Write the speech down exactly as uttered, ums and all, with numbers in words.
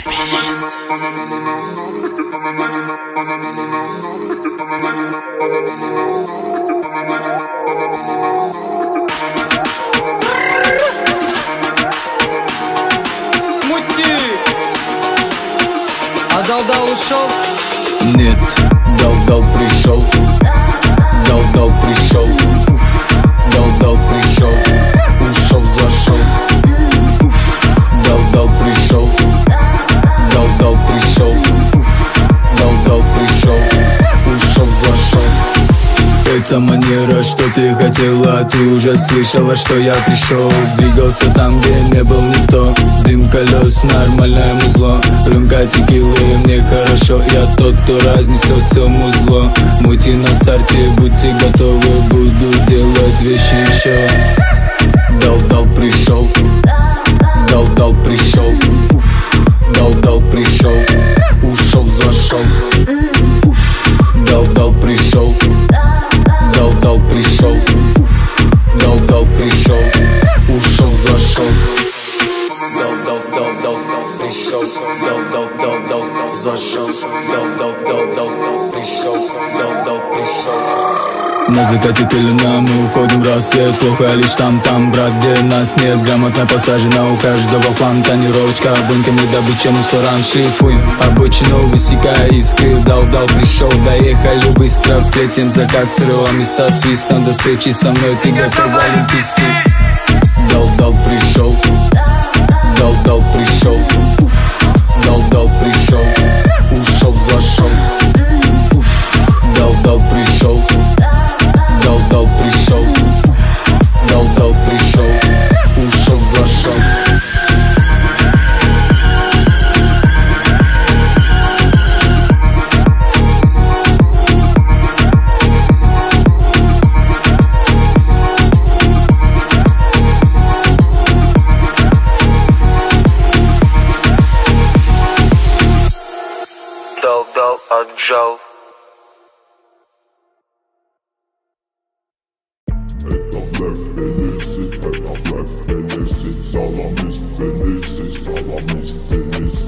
Мути! А дал-дал ушел? Нет, дал-дал пришел. Дал-дал пришел. Дал-дал пришел. Ушел, зашел. Дал-дал пришел. Дал-дал пришел. Дал-дал пришел. Ушел, зашел. Это манера, что ты хотела. Ты уже слышала, что я пришел. Двигался там, где не был никто. Дым колес, нормальное музло. Рюмка текилы, мне хорошо. Я тот, кто разнесет все музло. Мути на старте, будьте готовы. Буду делать вещи еще. Дал-дал пришел. Дал-дал пришел. Дал-дал пришел. Ушел, зашел. Дал-дал пришел. Дал-дал пришел. Дал-дал пришел. Ушел, зашел. Дал-дал-дал-дал пришел. Дал-дал-дал-дал зашел. Дал-дал-дал-дал пришел. Дал-дал пришел. На закате пелена, мы уходим в рассвет. Плохо лишь там-там, брат, где нас нет. Грамотно посажена у каждого флан. Тонировочка, бунками добыча мусорам. Шлифуем обочину, высекая искры. Дал-дал пришел, доехали быстро. Встретим закат с ревом и со свистом. До встречи со мной, ты готов в олимпийский. Дал-дал пришел. Дал-дал пришел. Дал-дал пришел. Ушел, зашел. Дал-дал пришел. Дал-дал пришел. Дал-дал пришел. Ушел, зашел. Дал-дал отжал. Felicit, felicit, felicit, salamist, felicit, salamist, felicit.